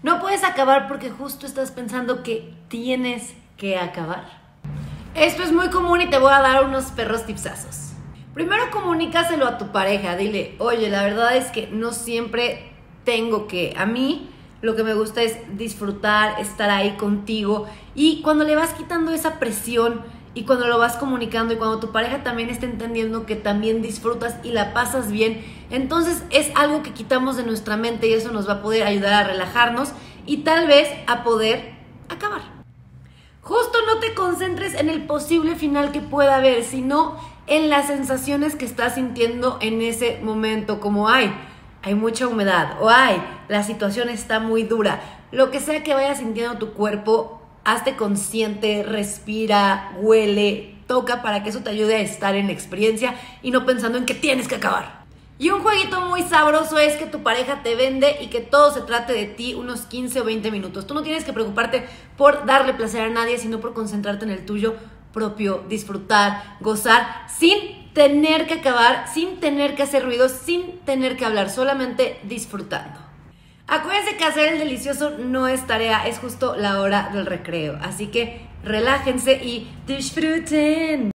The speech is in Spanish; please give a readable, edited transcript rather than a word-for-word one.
No puedes acabar porque justo estás pensando que tienes que acabar. Esto es muy común y te voy a dar unos perros tipsazos. Primero comunícaselo a tu pareja, dile, oye, la verdad es que no siempre tengo que, a mí lo que me gusta es disfrutar, estar ahí contigo, y cuando le vas quitando esa presión y cuando lo vas comunicando y cuando tu pareja también está entendiendo que también disfrutas y la pasas bien, entonces es algo que quitamos de nuestra mente y eso nos va a poder ayudar a relajarnos y tal vez a poder acabar. Justo no te concentres en el posible final que pueda haber, sino en las sensaciones que estás sintiendo en ese momento, como hay mucha humedad o la situación está muy dura. Lo que sea que vayas sintiendo tu cuerpo, hazte consciente, respira, huele, toca para que eso te ayude a estar en la experiencia y no pensando en que tienes que acabar. Y un jueguito muy sabroso es que tu pareja te vende y que todo se trate de ti unos 15 o 20 minutos. Tú no tienes que preocuparte por darle placer a nadie, sino por concentrarte en el tuyo propio, disfrutar, gozar, sin tener que acabar, sin tener que hacer ruido, sin tener que hablar, solamente disfrutando. Acuérdense que hacer el delicioso no es tarea, es justo la hora del recreo. Así que relájense y disfruten.